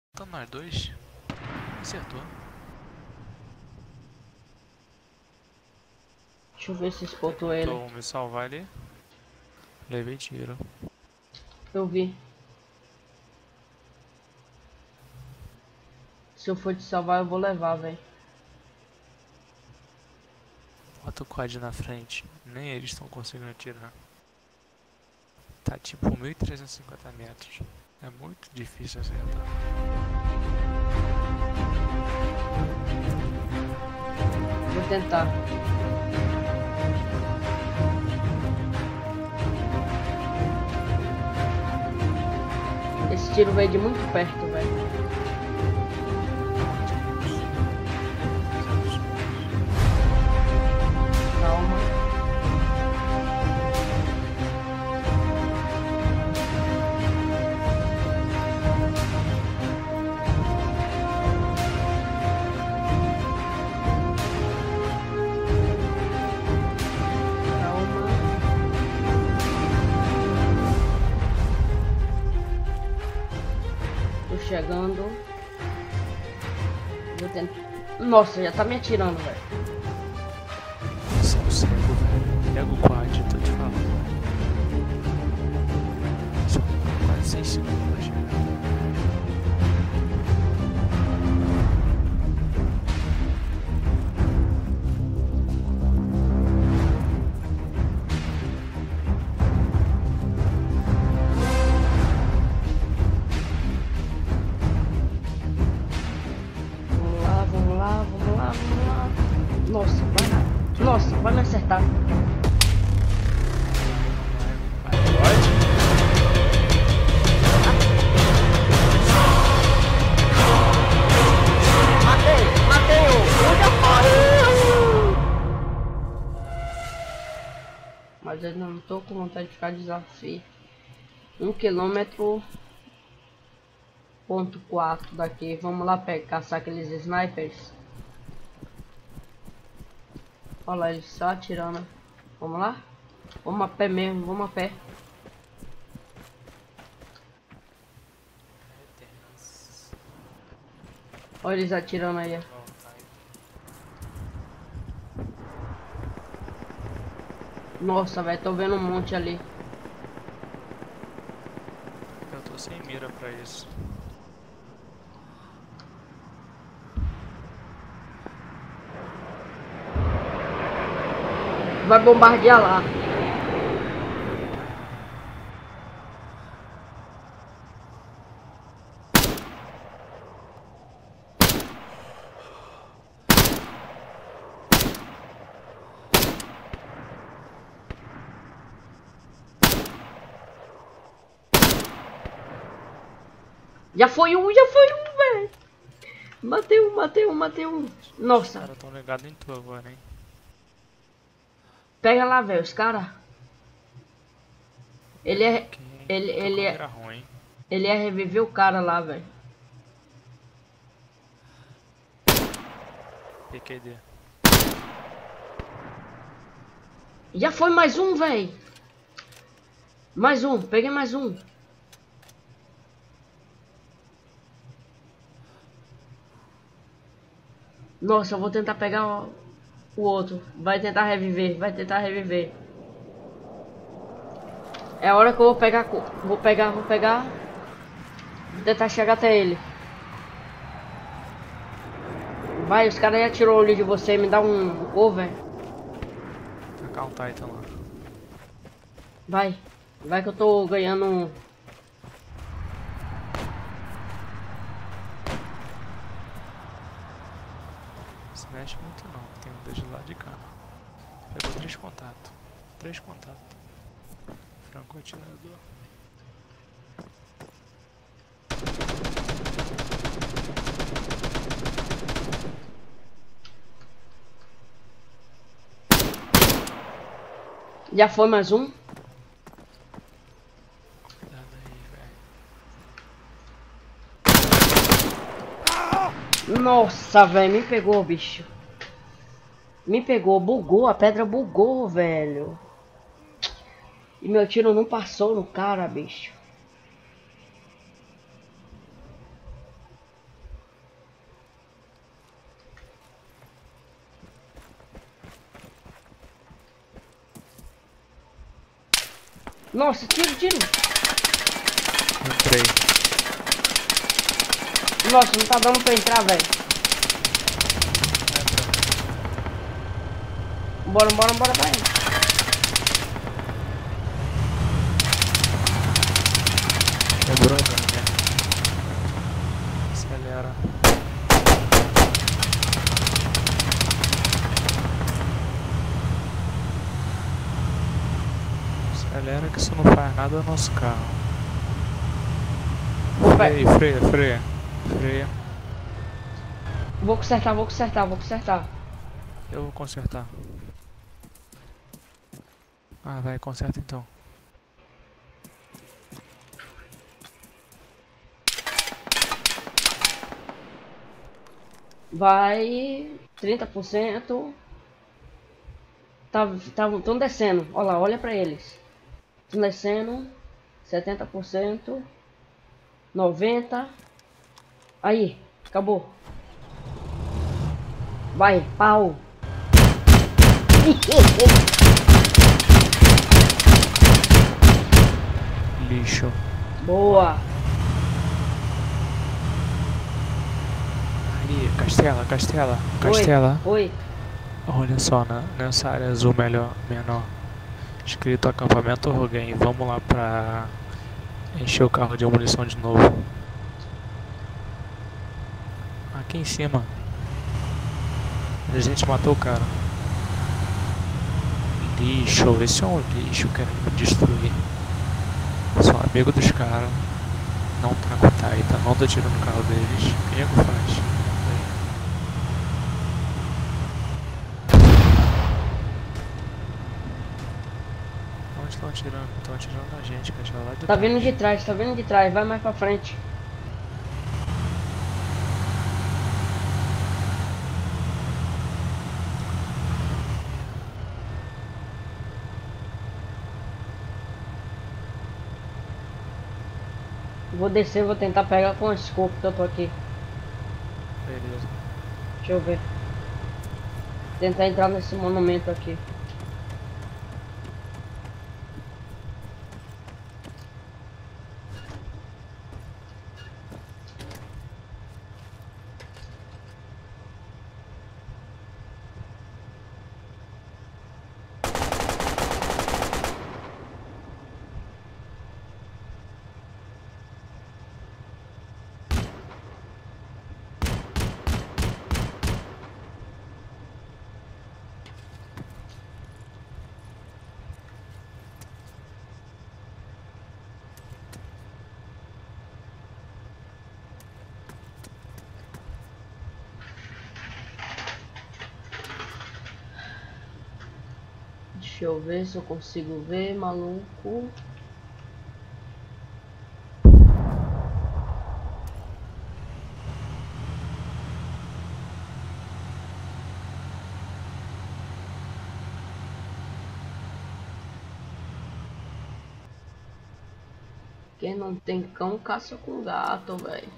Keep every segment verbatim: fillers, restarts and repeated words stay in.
Tá nós dois. Acertou. Deixa eu ver se espotou ele. Tô me salvar ali. Levei tiro. Eu vi. Se eu for te salvar, eu vou levar, velho. Bota o quad na frente. Nem eles estão conseguindo atirar. Tá tipo mil trezentos e cinquenta metros. É muito difícil acertar. Vou tentar. Esse tiro veio de muito perto, velho. Calma. Calma. Tô chegando. Vou tentar. Nossa, já tá me atirando, velho. São cego, velho. Pega o quad, tô te falando. São quase seis segundos pra chegar. Vamos lá, vamos lá, vamos lá, vamos lá. Nossa, vai lá. Nossa, vai me acertar. Vai, pode? Matei, matei o. Onde eu Mas eu não tô com vontade de ficar desafio. Um quilômetro ponto quatro daqui. Vamos lá pegar, caçar aqueles snipers. Olha lá, eles só atirando. Vamos lá? Vamos a pé mesmo, vamos a pé. Olha eles atirando aí, ó. Nossa, velho, tô vendo um monte ali. Eu tô sem mira pra isso. Vai bombardear lá. Já foi um, já foi um, velho. Matei um, matei um, matei um. Os Nossa, caras tão ligados em tu agora, hein? pega lá, velho, os caras. Ele é. Quem? Ele, Tô ele com a é. mira ruim. Ele é reviver o cara lá, velho. P Q D. Já foi mais um, velho. Mais um, peguei mais um. Nossa, eu vou tentar pegar o, o outro. Vai tentar reviver, vai tentar reviver. É a hora que eu vou pegar, co- vou pegar, vou pegar. Vou tentar chegar até ele. Vai, os caras já tirou ali de você, me dá um cover. Tacar um Titan lá. Vai, vai que eu tô ganhando um. Se mexe muito não, tem um desde lá de cá. Pegou três contatos. Três contatos. Franco atirador. Já foi mais um. Cuidado aí, velho. Nossa, velho, me pegou, bicho. Me pegou, bugou, a pedra bugou, velho. E meu tiro não passou no cara, bicho. Nossa, tiro, tiro. Entrei. Nossa, não tá dando pra entrar, velho. Bora, bora, bora, vai. Quebrou, né? Acelera. Acelera que isso não faz nada no nosso carro. Freia, freia, freia. Freia. Vou consertar, vou consertar, vou consertar. Eu vou consertar. Ah, vai, conserta então. Vai trinta por cento. Tá, tá, tão descendo. Olha lá, olha pra eles. Tão descendo. setenta por cento. noventa por cento. Aí, acabou. Vai, pau. Lixo. Boa. Aí, Castela, Castela, Castela. Oi, oi. Olha só, né? Nessa área azul melhor, menor. Escrito acampamento Roguem. Vamos lá pra encher o carro de munição de novo. Aqui em cima. A gente matou o cara. Lixo, esse é um lixo querendo me destruir. Sou amigo dos caras. Não tá com Taita, não tô tirando o carro deles. O que é que faz? Onde estão atirando? Estão atirando na gente, cara. Lá de Tá trás. vindo de trás, tá vindo de trás. Vai mais pra frente. Vou descer, vou tentar pegar com o scope que eu tô aqui. Beleza. Deixa eu ver. Tentar entrar nesse monumento aqui. Deixa eu ver se eu consigo ver, maluco. Quem não tem cão, caça com gato, velho.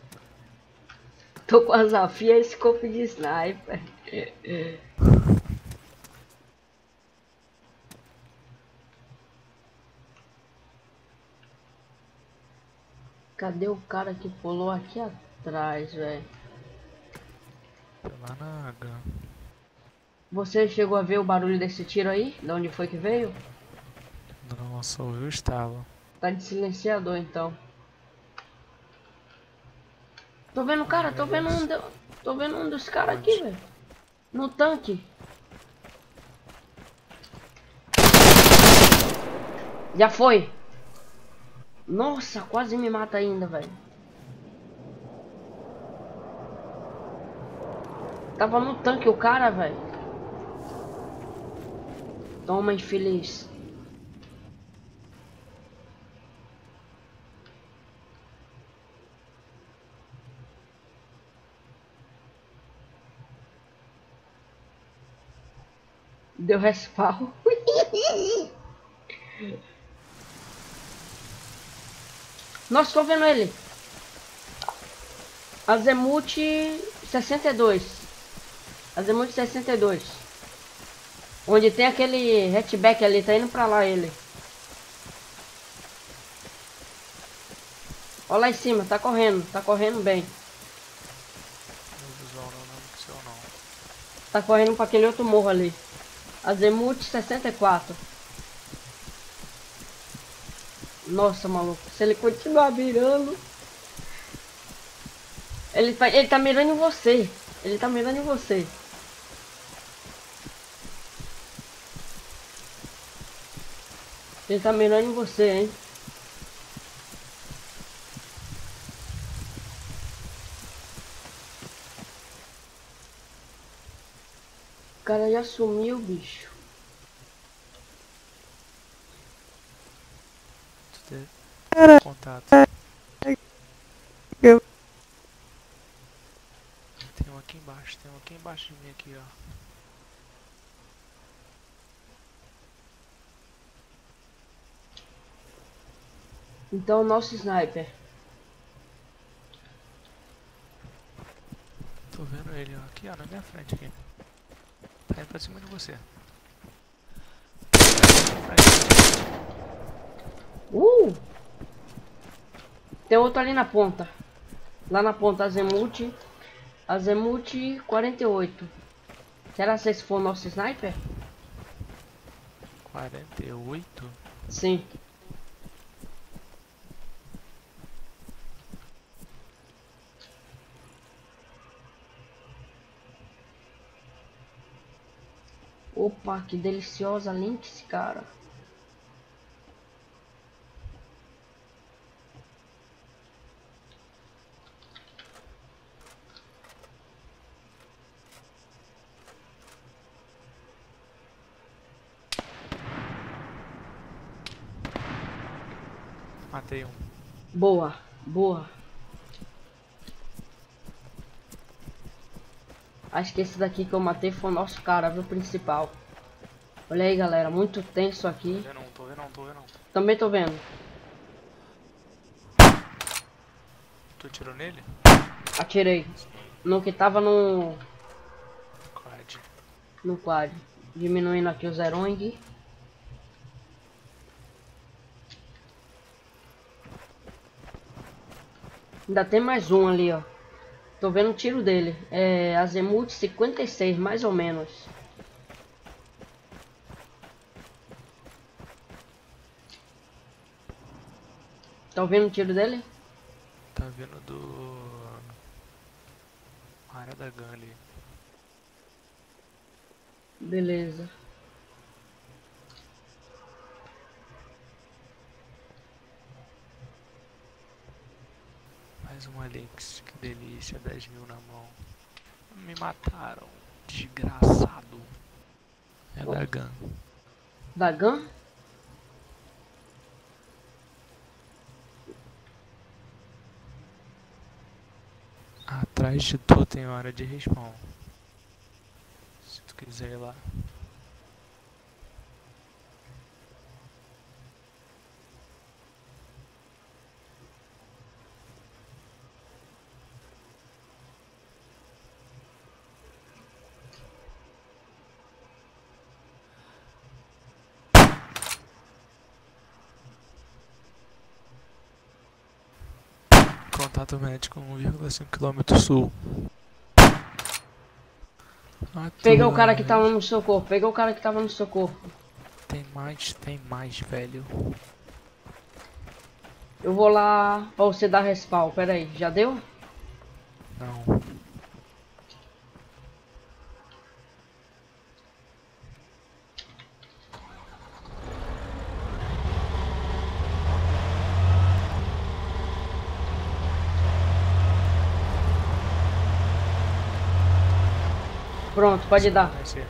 Tô com a Zafia e scope de sniper. Cadê o cara que pulou aqui atrás, velho? Lá na H. Você chegou a ver o barulho desse tiro aí? De onde foi que veio? Nossa, ouviu o estalo. Tá de silenciador, então. Tô vendo o cara, tô vendo um, de... tô vendo um dos caras aqui, velho. No tanque. Já foi. Nossa, quase me mata ainda, velho. Tava no tanque o cara, velho. Toma, infeliz. Deu respawn. Nossa, tô vendo ele. Azimuth sessenta e dois. Azimuth sessenta e dois. Onde tem aquele hatchback ali, tá indo pra lá ele. Olha lá em cima, tá correndo, tá correndo bem. Meu visual não lembro do seu não. Tá correndo pra aquele outro morro ali. Azimuth sessenta e quatro. Nossa, maluco. Se ele continuar mirando... Ele tá, ele tá mirando em você. Ele tá mirando em você. Ele tá mirando em você, hein? O cara já sumiu, bicho. Tu tem contato. Eu. Tem um aqui embaixo, tem um aqui embaixo de mim aqui, ó. Então, nosso sniper. Tô vendo ele, ó. Aqui, ó, na minha frente aqui. Tá indo pra cima de você. Uh! Tem outro ali na ponta. Lá na ponta, Azimuth. Azimuth quarenta e oito. Será que esse for o nosso sniper? quarenta e oito? Sim. Opa, que deliciosa Lynx, cara. Matei um. Boa, boa. Acho que esse daqui que eu matei foi o nosso cara, viu, principal. Olha aí, galera, muito tenso aqui. Tô vendo um, tô vendo um, tô vendo um. Também tô vendo. Tu atirou nele? Atirei. No que tava no... Quad. No quad. Diminuindo aqui o Zerong. Ainda tem mais um ali, ó. Tô vendo o tiro dele. É Azimuth cinquenta e seis, mais ou menos. Tá ouvindo o tiro dele? Tá vindo do... área da gun ali. Beleza. Mais uma Lynx, que delícia, dez mil na mão. Me mataram, desgraçado. É da gun. Da gun? Atrás de tu tem hora de respawn. Se tu quiser ir lá. Contato médico um vírgula cinco quilômetros sul. Ah, Pega o cara que tava no socorro. Pega o cara que tava no socorro. Tem mais, tem mais, velho. Eu vou lá pra você dar respawn. Pera aí, já deu? Não. Pronto, pode dar. Vai ser.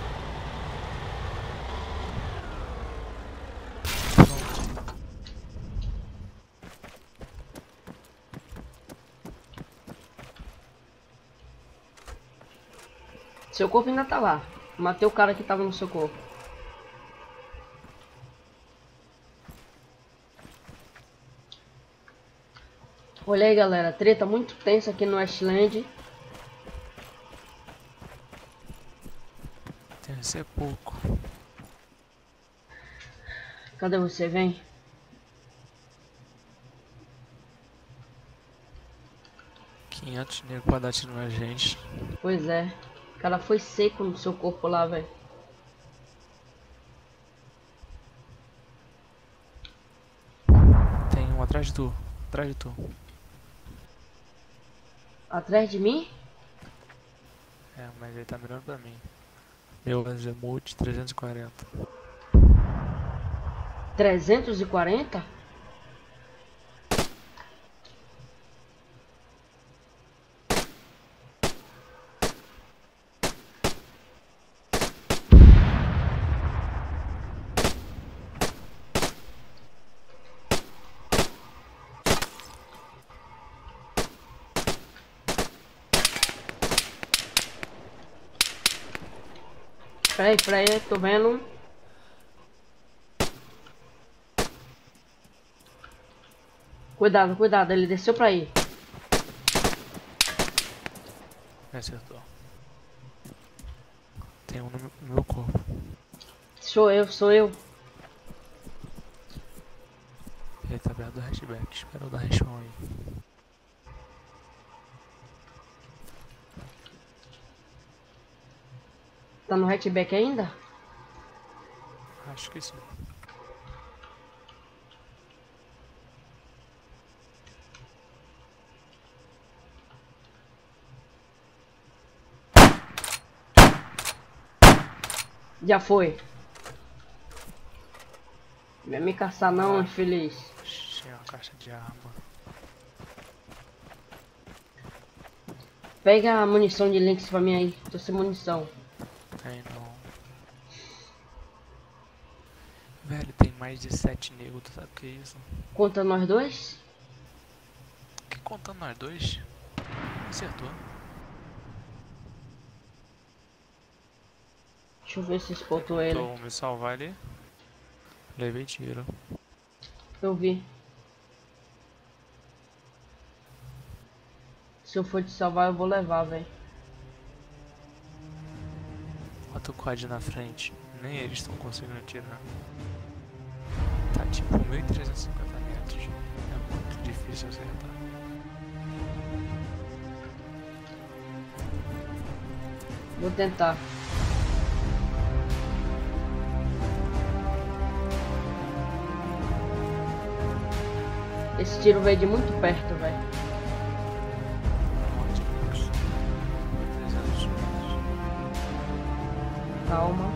Seu corpo ainda tá lá. Matei o cara que tava no seu corpo. Olha aí, galera. Treta muito tensa aqui no Westland. Tem que ser pouco. Cadê você? Vem. quinhentos negros pra dar tiro na gente. Pois é. O cara foi seco no seu corpo lá, velho. Tem um atrás de tu. Atrás de tu. Atrás de mim? É, mas ele tá mirando pra mim. Meu Azimuth trezentos e quarenta. trezentos e quarenta? Peraí, peraí, tô vendo. Cuidado, cuidado, ele desceu pra aí. Me acertou. Tem um no meu- no meu corpo. Sou eu, sou eu. Ele tá perto do hatchback. Espera eu dar respawn aí. Tá no hatchback ainda? Acho que sim. Já foi. Não vai me caçar não, Ah. infeliz. Tinha uma caixa de arma. Pega a munição de Lynx pra mim aí. Tô sem munição. Tem não. Velho, tem mais de sete negros, tu sabe o que é isso? Conta nós dois? Que contando nós dois? Acertou. Deixa eu ver se espotou ele. Tô me salvar ali. Levei tiro. Eu vi. Se eu for te salvar, eu vou levar, velho. Bota o quad na frente. Nem eles estão conseguindo atirar. Tá tipo mil trezentos e cinquenta metros. É muito difícil acertar. Vou tentar. Esse tiro veio de muito perto, velho. trezentos metros. Calma.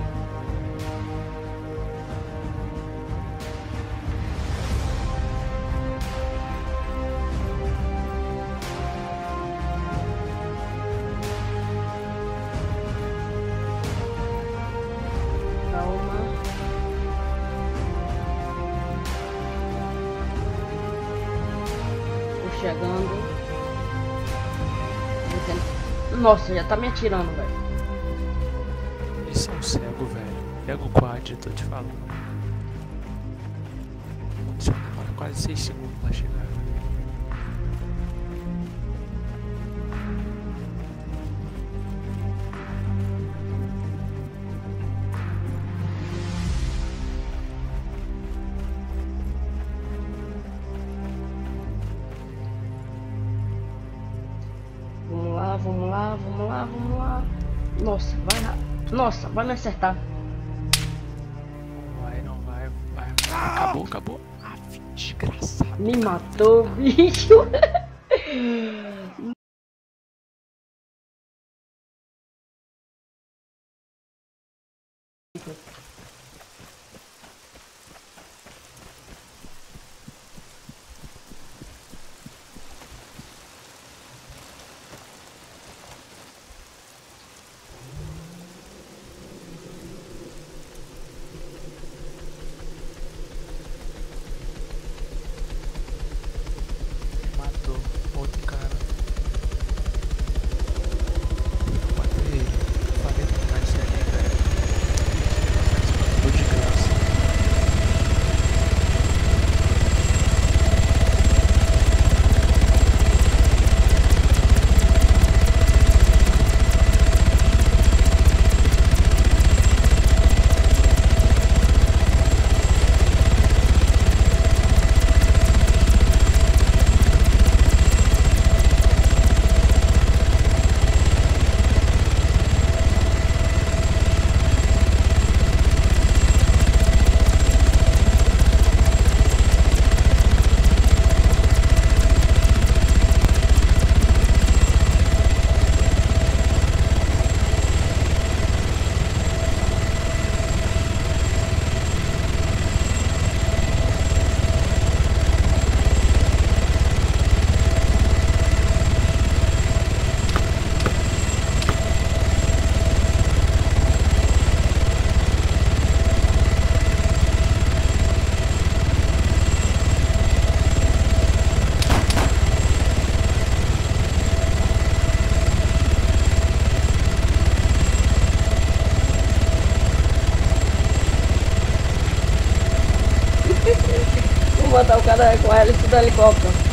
Calma. Tô chegando. Vou tentar- Nossa, já tá me atirando, velho. Eles são cegos, velho. Pega o quad, eu tô te falando. Só demora quase seis segundos pra chegar. Vamos lá, vamos lá, vamos lá, vamos lá. Nossa, vai lá. Nossa, vai me acertar. Não vai, não vai, vai. Acabou, acabou. Ah, desgraçado. Me matou, bicho. Me matou. botar o cara com a hélice do helicóptero.